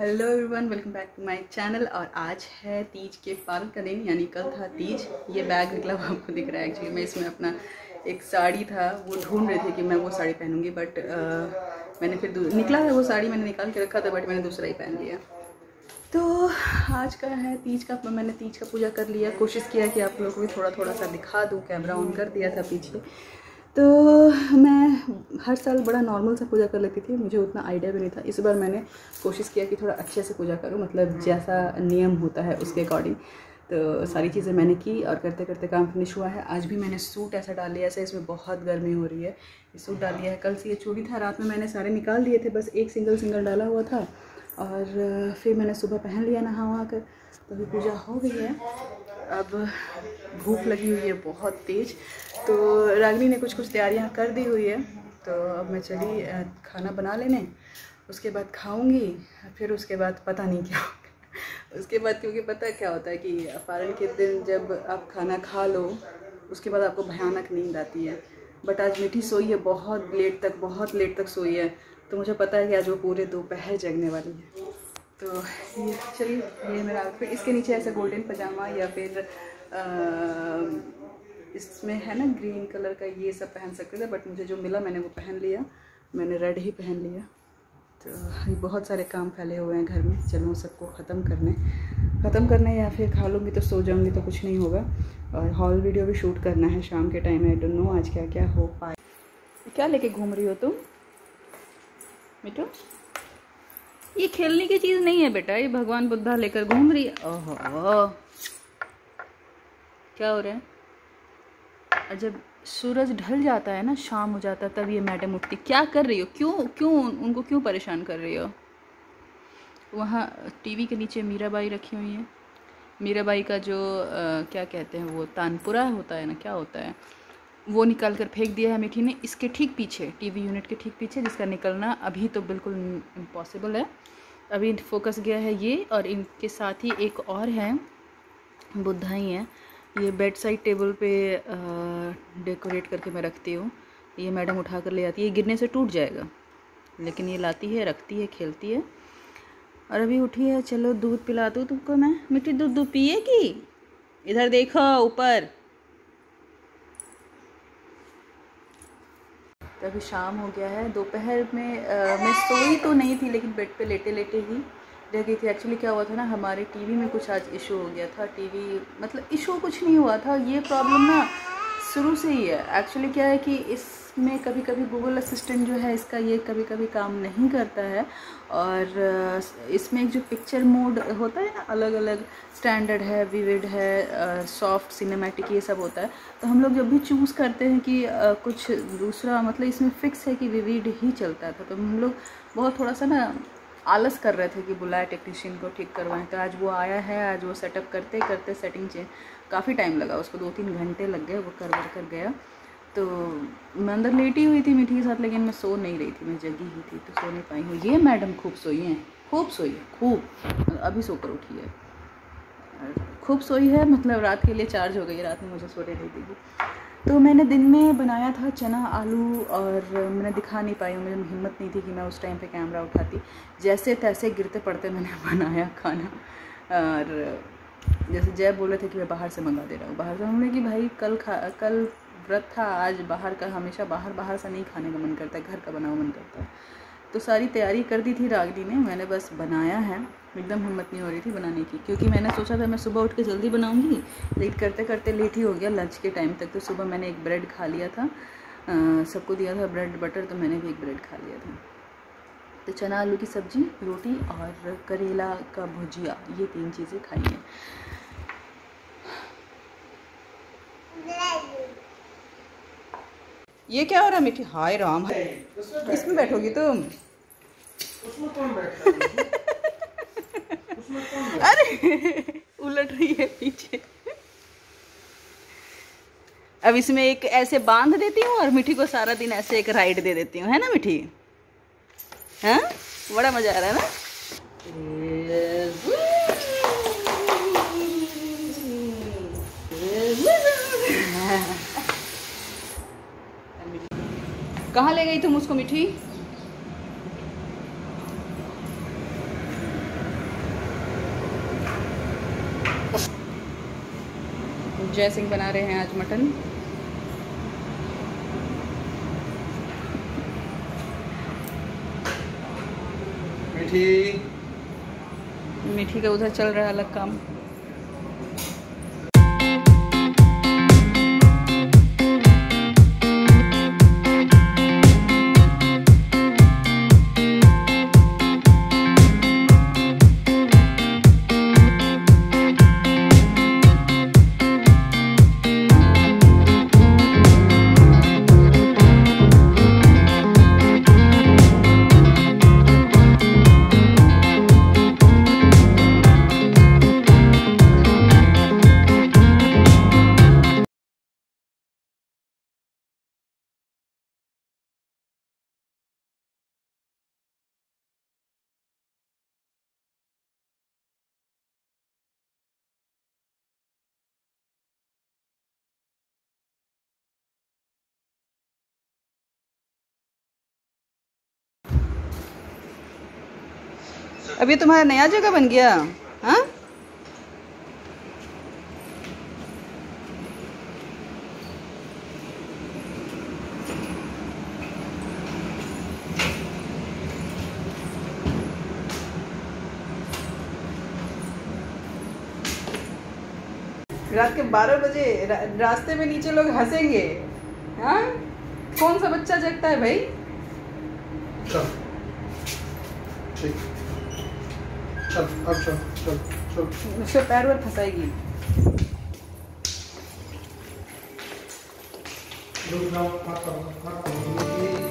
Hello everyone, welcome back to my channel. और आज है तीज के पाल का दिन, यानी कल था तीज। ये बैग निकला हुआ आपको दिख रहा है। एक्चुअली मैं इसमें अपना एक साड़ी था वो ढूंढ रही थी कि मैं वो साड़ी पहनूंगी, बट मैंने फिर निकला था वो साड़ी, मैंने निकाल के रखा था, बट मैंने दूसरा ही पहन लिया। तो आज का है तीज का। मैंने तीज का पूजा कर लिया, कोशिश किया कि आप लोगों को भी थोड़ा थोड़ा सा दिखा दूँ। कैमरा ऑन कर दिया था पीछे। तो मैं हर साल बड़ा नॉर्मल सा पूजा कर लेती थी, मुझे उतना आइडिया भी नहीं था। इस बार मैंने कोशिश किया कि थोड़ा अच्छे से पूजा करूं, मतलब जैसा नियम होता है उसके अकॉर्डिंग। तो सारी चीज़ें मैंने की और करते करते काम फिनिश हुआ है। आज भी मैंने सूट ऐसा डाल लिया, ऐसा इसमें बहुत गर्मी हो रही है, ये सूट डाल लिया है। कल से ये चूड़ी था, रात में मैंने सारे निकाल दिए थे, बस एक सिंगल डाला हुआ था। और फिर मैंने सुबह पहन लिया नहा वहा कर। तो अभी पूजा हो गई है। अब भूख लगी हुई है बहुत तेज़, तो रागिनी ने कुछ तैयारियां कर दी हुई है। तो अब मैं चली खाना बना लेने, उसके बाद खाऊंगी। फिर उसके बाद पता नहीं क्या होगा उसके बाद, क्योंकि पता क्या होता है कि पारण के दिन जब आप खाना खा लो उसके बाद आपको भयानक नींद आती है। बट आज मीठी सोई है बहुत लेट तक सोई है, तो मुझे पता है कि आज वो पूरे दोपहर जगने वाली है। तो ये चलिए, ये मेरा आउटफिट। इसके नीचे ऐसा गोल्डन पजामा या फिर इसमें है ना ग्रीन कलर का, ये सब पहन सकते थे, बट मुझे जो मिला मैंने वो पहन लिया। मैंने रेड ही पहन लिया। तो बहुत सारे काम फैले हुए हैं घर में, चलो सबको ख़त्म करने या फिर खा लूँगी तो सो जाऊँगी, तो कुछ नहीं होगा। और हॉल वीडियो भी शूट करना है शाम के टाइम। आई डोंट नो आज क्या क्या हो पाए। क्या लेके घूम रही हो तुम बेटो? ये खेलने की चीज़ नहीं है बेटा, ये भगवान बुद्धा लेकर घूम रही है। ओहो, क्या हो रहा है? और जब सूरज ढल जाता है ना, शाम हो जाता है, तब ये मैडम उठती। क्या कर रही हो? क्यों उनको क्यों परेशान कर रही हो? वहाँ टीवी के नीचे मीराबाई रखी हुई है। मीराबाई का जो क्या कहते हैं वो तानपुरा होता है ना, क्या होता है, वो निकाल कर फेंक दिया है मीठी ने। इसके ठीक पीछे, टीवी यूनिट के ठीक पीछे, जिसका निकलना अभी तो बिल्कुल इम्पॉसिबल है। अभी फोकस गया है ये, और इनके साथ ही एक और है, बुद्धा ही है। ये बेड साइड टेबल पे डेकोरेट करके मैं रखती हूँ। ये मैडम उठा कर ले जाती है, ये गिरने से टूट जाएगा, लेकिन ये लाती है, रखती है, खेलती है। और अभी उठी है, चलो दूध पिला दूँ तुमको मैं। मीठी दूध पिएगी? इधर देखो ऊपर। तो अभी शाम हो गया है। दोपहर में मैं सोई तो नहीं थी, लेकिन बेड पे लेटे लेटे ही रह गई थी। एक्चुअली क्या हुआ था ना, हमारे टीवी में कुछ आज इशू हो गया था। टीवी मतलब इशू कुछ नहीं हुआ था, ये प्रॉब्लम ना शुरू से ही है। एक्चुअली क्या है कि इसमें कभी कभी गूगल असिस्टेंट जो है इसका, ये कभी कभी काम नहीं करता है। और इसमें एक जो पिक्चर मोड होता है ना, अलग अलग स्टैंडर्ड है, विविड है, सॉफ्ट, सिनेमैटिक, ये सब होता है। तो हम लोग जब भी चूज़ करते हैं कि कुछ दूसरा, मतलब इसमें फिक्स है कि विविड ही चलता था, तो हम लोग बहुत थोड़ा सा ना आलस कर रहे थे कि बुलाए टेक्नीशियन को, ठीक करवाएं। तो आज वो आया है। आज वो सेटअप करते करते सेटिंग चेंज, काफ़ी टाइम लगा उसको, 2-3 घंटे लग गए, वो कर गया। तो मैं अंदर लेटी हुई थी मीठी के साथ, लेकिन मैं सो नहीं रही थी, मैं जगी ही थी, तो सो नहीं पाई हूँ। ये मैडम खूब सोई है, खूब अभी सोकर उठी है, खूब सोई है, मतलब रात के लिए चार्ज हो गई। रात में मुझे सोने नहीं देगी। तो मैंने दिन में बनाया था चना आलू, और मैंने दिखा नहीं पाई हूँ, मुझे हिम्मत नहीं थी कि मैं उस टाइम पे कैमरा उठाती। जैसे तैसे गिरते पड़ते मैंने बनाया खाना। और जैसे जय बोले थे कि मैं बाहर से मंगा दे रहा हूँ, बाहर से। हमने कि भाई कल व्रत था, आज बाहर का, हमेशा बाहर से नहीं खाने का मन करता है, घर का बना हुआ मन करता है। तो सारी तैयारी कर दी थी रागिनी ने, मैंने बस बनाया है। एकदम हिम्मत नहीं हो रही थी बनाने की, क्योंकि मैंने सोचा था मैं सुबह उठ के जल्दी बनाऊंगी, लेट करते करते लेट ही हो गया लंच के टाइम तक। तो सुबह मैंने एक ब्रेड खा लिया था, सबको दिया था ब्रेड बटर, तो मैंने भी एक ब्रेड खा लिया था। तो चना आलू की सब्ज़ी, रोटी और करेला का भुजिया, ये 3 चीज़ें खाई हैं। ये क्या हो रहा है मीठी? हाय राम, इसमें बैठोगी तुम? उसमें कौन बैठता है? अरे उलट रही है पीछे। अब इसमें एक ऐसे बांध देती हूँ और मीठी को सारा दिन ऐसे एक राइड दे देती हूँ, है ना मीठी? हाँ, बड़ा मजा आ रहा है ना? कहाँ ले गई तुम उसको मीठी? जय सिंह बना रहे हैं आज मटन। मीठी का उधर चल रहा है अलग काम। अभी तुम्हारा नया जगह बन गया? हाँ, रात के 12 बजे रास्ते में नीचे लोग हंसेंगे। हाँ, कौन सा बच्चा जगता है भाई? चल अब चल। उसके पैर वर फंसाएगी। दूध लाओ,